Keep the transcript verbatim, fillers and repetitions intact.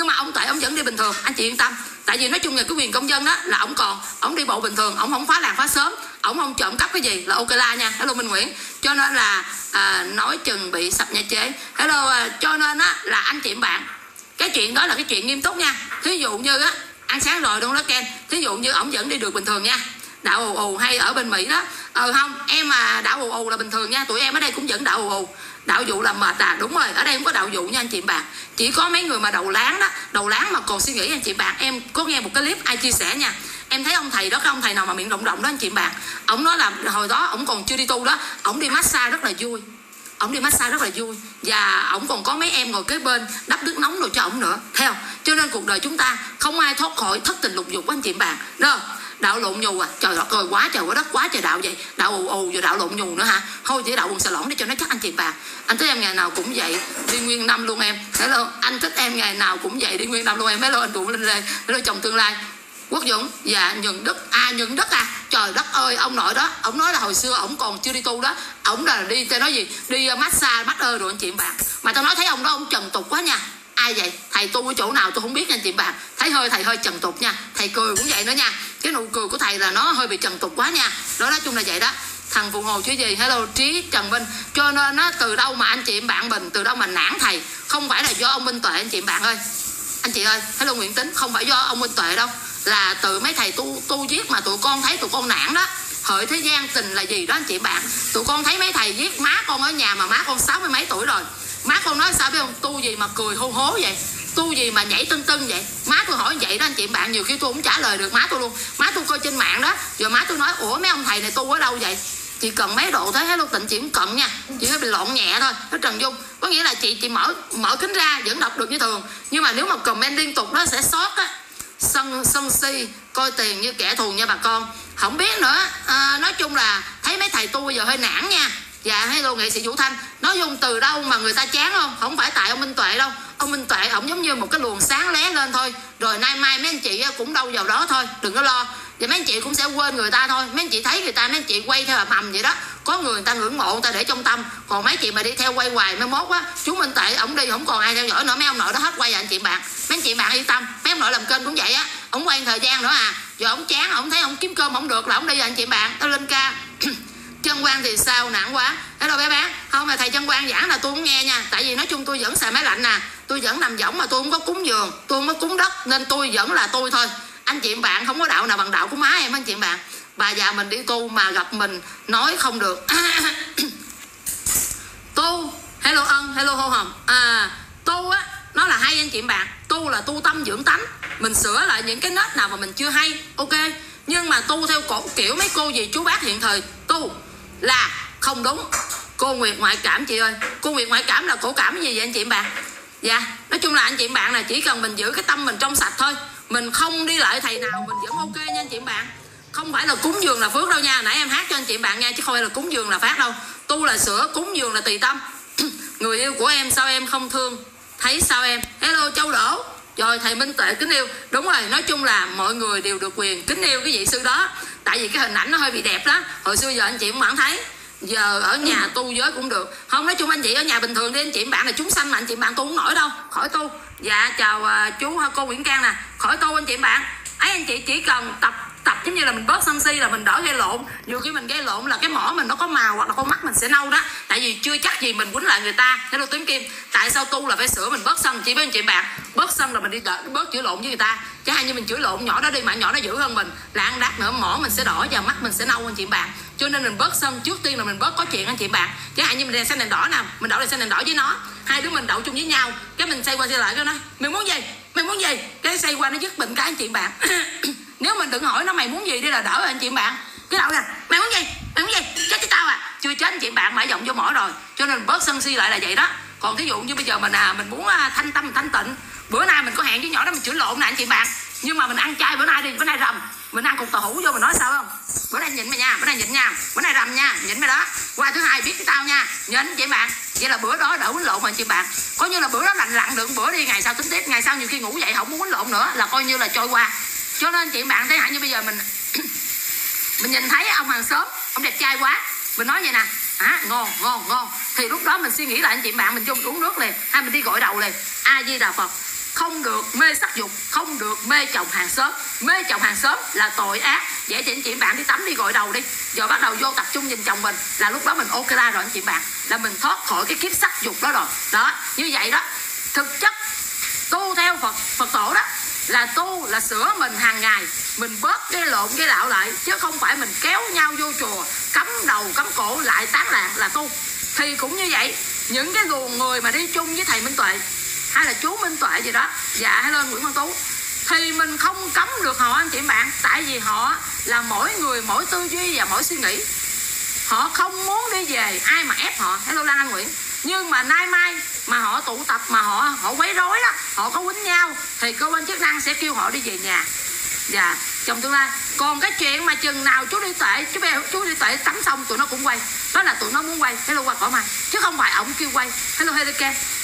nhưng mà ông Tuệ ông vẫn đi bình thường, anh chị yên tâm. Tại vì nói chung là cái quyền công dân đó là ông còn, ông đi bộ bình thường, ông không phá làng phá xóm, ông không trộm cắp cái gì là ok la nha. Hello Minh Nguyễn. Cho nên là à, nói chừng bị sập nhà chế. Hello à, cho nên á là anh chị bạn, cái chuyện đó là cái chuyện nghiêm túc nha. Thí dụ như á ăn sáng rồi đúng đó Ken, thí dụ như ổng vẫn đi được bình thường nha. Đạo ù ù hay ở bên Mỹ đó, ờ không em mà đạo ù ù là bình thường nha. Tụi em ở đây cũng vẫn đạo ù ù. Đạo dụ là mệt à, đúng rồi, ở đây không có đạo dụ nha anh chị bạn. Chỉ có mấy người mà đầu láng đó, đầu láng mà còn suy nghĩ anh chị bạn. Em có nghe một cái clip ai chia sẻ nha. Em thấy ông thầy đó, cái ông thầy nào mà miệng rộng rộng đó anh chị bạn. Ông nói là hồi đó ông còn chưa đi tu đó, ông đi massage rất là vui. Ông đi massage rất là vui. Và ông còn có mấy em ngồi kế bên đắp nước nóng rồi cho ông nữa. Thấy không? Cho nên cuộc đời chúng ta không ai thoát khỏi thất tình lục dục của anh chị bạn. Đó. Đạo lộn nhù à, trời đất ơi, quá trời quá đất, quá trời đạo vậy. Đạo ù ù rồi đạo lộn nhù nữa hả? Thôi chỉ đạo quần xà lỏn để cho nó chắc anh chị bà. Anh thích em ngày nào cũng vậy, đi nguyên năm luôn em. Hello, anh thích em ngày nào cũng vậy, đi nguyên năm luôn em. Hello anh Tụng Linh Lê, hello chồng tương lai Quốc Dũng. Dạ Nhuận Đức, à Nhuận Đức à, trời đất ơi, ông nội đó, ông nói là hồi xưa ông còn chưa đi tu đó, ông là đi tao nói gì, đi massage bắt ơi rồi anh chị bạn. Mà tao nói thấy ông đó ông trần tục quá nha. Ai vậy? Thầy tu ở chỗ nào tôi không biết nha anh chị bạn. Thấy hơi thầy hơi trần tục nha. Thầy cười cũng vậy nữa nha. Cái nụ cười của thầy là nó hơi bị trần tục quá nha. Đó nói chung là vậy đó. Thằng phụ hồ chứ gì. Hello Trí Trần Minh. Cho nên á, từ đâu mà anh chị bạn mình, từ đâu mà nản thầy. Không phải là do ông Minh Tuệ anh chị bạn ơi. Anh chị ơi, hello Nguyễn Tính. Không phải do ông Minh Tuệ đâu. Là từ mấy thầy tu tu viết mà tụi con thấy tụi con nản đó. Hỡi thế gian tình là gì đó anh chị bạn. Tụi con thấy mấy thầy viết má con ở nhà mà má con sáu mươi mấy tuổi rồi. Má con nói sao biết không? Tu gì mà cười hô hố vậy? Tu gì mà nhảy tưng tưng vậy? Má tôi hỏi vậy đó anh chị bạn. Nhiều khi tôi cũng trả lời được má tôi luôn. Má tôi coi trên mạng đó. Rồi má tôi nói ủa mấy ông thầy này tu ở đâu vậy? Chị cần mấy độ thế. Hello Tịnh chị cũng cận nha. Chị hơi bị lộn nhẹ thôi. Nó Trần Dung. Có nghĩa là chị chị mở mở kính ra vẫn đọc được như thường. Nhưng mà nếu mà comment liên tục nó sẽ sót á. Sân, sân si coi tiền như kẻ thù nha bà con. Không biết nữa. À, nói chung là thấy mấy thầy tu bây giờ hơi nản nha. Dạ hello nghệ sĩ Vũ Thanh. Nói dùng từ đâu mà người ta chán không? Không phải tại ông Minh Tuệ đâu. Ông Minh Tuệ ổng giống như một cái luồng sáng lé lên thôi. Rồi nay mai mấy anh chị cũng đâu vào đó thôi. Đừng có lo. Và mấy anh chị cũng sẽ quên người ta thôi. Mấy anh chị thấy người ta mấy anh chị quay theo mầm vậy đó. Có người người ta ngưỡng mộ người ta để trong tâm. Còn mấy chị mà đi theo quay hoài mới mốt á, chú Minh Tuệ ổng đi không còn ai theo dõi nữa. Mấy ông nội đó hết quay rồi anh chị bạn. Mấy anh chị bạn yên tâm. Mấy ông nội làm kênh cũng vậy á. Ổng quay thời gian nữa à. Rồi ổng chán, ổng thấy ổng kiếm cơm không được là ổng đi rồi anh chị bạn. Tao lên ca. Chân Quang thì sao nặng quá. Hello bé bé. Không mà thầy Chân Quang giảng là tôi cũng nghe nha. Tại vì nói chung tôi vẫn xài máy lạnh nè. Tôi vẫn nằm võng mà tôi không có cúng giường. Tôi không có cúng đất. Nên tôi vẫn là tôi thôi. Anh chị bạn không có đạo nào bằng đạo của má em anh chị bạn. Bà già mình đi tu mà gặp mình nói không được. Tu. Hello Ân. Hello Hô Hồng. À tu á nó là hay anh chị bạn. Tu là tu tâm dưỡng tánh. Mình sửa lại những cái nết nào mà mình chưa hay. Ok. Nhưng mà tu theo cổ kiểu mấy cô gì chú bác hiện thời tu là không đúng. Cô Nguyệt ngoại cảm chị ơi. Cô Nguyệt ngoại cảm là cổ cảm cái gì vậy anh chị bạn? Dạ nói chung là anh chị bạn là chỉ cần mình giữ cái tâm mình trong sạch thôi. Mình không đi lại thầy nào mình vẫn ok nha anh chị bạn. Không phải là cúng dường là phước đâu nha. Nãy em hát cho anh chị bạn nghe chứ không phải là cúng dường là phát đâu. Tu là sửa, cúng dường là tùy tâm. Người yêu của em sao em không thương? Thấy sao em? Hello Châu Đỗ. Rồi thầy Minh Tuệ kính yêu. Đúng rồi, nói chung là mọi người đều được quyền kính yêu cái vị sư đó. Tại vì cái hình ảnh nó hơi bị đẹp đó. Hồi xưa giờ anh chị cũng bạn thấy. Giờ ở nhà tu giới cũng được. Không nói chung anh chị ở nhà bình thường đi. Anh chị bạn là chúng sanh mà anh chị bạn tu không nổi đâu. Khỏi tu. Dạ chào uh, chú cô Nguyễn Cang nè. Khỏi tu anh chị bạn. Ấy anh chị chỉ cần tập tập giống như là mình bớt sân si là mình đỡ gây lộn. Nhiều khi mình gây lộn là cái mỏ mình nó có màu hoặc là con mắt mình sẽ nâu đó. Tại vì chưa chắc gì mình quýnh lại người ta. Hello Tuyến Kim. Tại sao tu là phải sửa mình bớt sân? Chỉ với anh chị bạn bớt sân là mình đi đỡ, bớt chửi lộn với người ta. Chứ hay như mình chửi lộn nhỏ đó đi mà nhỏ nó dữ hơn mình là ăn đắt nữa, mỏ mình sẽ đỏ và mắt mình sẽ nâu anh chị bạn. Cho nên mình bớt sân trước tiên là mình bớt có chuyện anh chị bạn. Chứ hay như mình đèn xanh đèn đỏ nè, mình đậu đèn xanh đèn đỏ với nó, hai đứa mình đậu chung với nhau, cái mình xoay qua xoay lại cái nói mày muốn gì mày muốn gì, cái xoay qua nó dứt bệnh cái anh chị bạn. Nếu mình đừng hỏi nó mày muốn gì đi là đỡ rồi anh chị bạn. Cái đậu nè mày muốn gì mày muốn gì chết với tao à, chưa chết anh chị bạn mãi giọng vô mỏ rồi. Cho nên bớt sân si lại là vậy đó. Còn thí dụ như bây giờ mình à mình muốn thanh tâm thanh tịnh, bữa nay mình có hẹn với nhỏ đó mình chửi lộn nè anh chị bạn, nhưng mà mình ăn chay bữa nay đi, bữa nay rầm mình ăn cục tàu hũ vô mình nói sao không, bữa nay nhịn mày nha, bữa nay nhịn nha, bữa nay rầm nha, nhịn mày đó, qua thứ hai biết cái tao nha, nhịn chị bạn. Vậy là bữa đó đỡ quýnh lộn mà chị bạn. Coi như là bữa đó lành lặn được bữa đi, ngày sau tính tiếp, ngày sau nhiều khi ngủ dậy không muốn quýnh lộn nữa là coi như là trôi qua. Cho nên chị bạn thấy hả, như bây giờ mình mình nhìn thấy ông hàng xóm ông đẹp trai quá, mình nói vậy nè, à, ngon ngon ngon, thì lúc đó mình suy nghĩ lại anh chị bạn, mình vô uống nước liền, hay mình đi gội đầu liền, A Di Đà Phật, không được mê sắc dục, không được mê chồng hàng xóm. Mê chồng hàng xóm là tội ác. Vậy thì anh chị bạn đi tắm đi gội đầu đi, giờ bắt đầu vô tập trung nhìn chồng mình, là lúc đó mình ok ra rồi anh chị bạn, là mình thoát khỏi cái kiếp sắc dục đó rồi. Đó, như vậy đó. Thực chất tu theo Phật Phật tổ đó là tu là sửa mình hàng ngày, mình bớt cái lộn cái lạo lại, chứ không phải mình kéo nhau vô chùa cắm đầu cắm cổ lại tán lạc là tu. Thì cũng như vậy, những cái luồng người mà đi chung với thầy Minh Tuệ hay là chú Minh Tuệ gì đó, dạ hay lên Nguyễn Văn Tú, thì mình không cấm được họ anh chị bạn. Tại vì họ là mỗi người mỗi tư duy và mỗi suy nghĩ, họ không muốn đi về, ai mà ép họ. Hello Lan Anh Nguyễn. Nhưng mà nay mai mà họ tụ tập mà họ họ quấy rối đó, họ có quýnh nhau, thì cơ quan chức năng sẽ kêu họ đi về nhà. Dạ, trong tương lai. Còn cái chuyện mà chừng nào chú đi tệ, chú bé chú đi tệ tắm xong tụi nó cũng quay, đó là tụi nó muốn quay. Hello qua cỏ mày, chứ không phải ổng kêu quay. Hello Helike.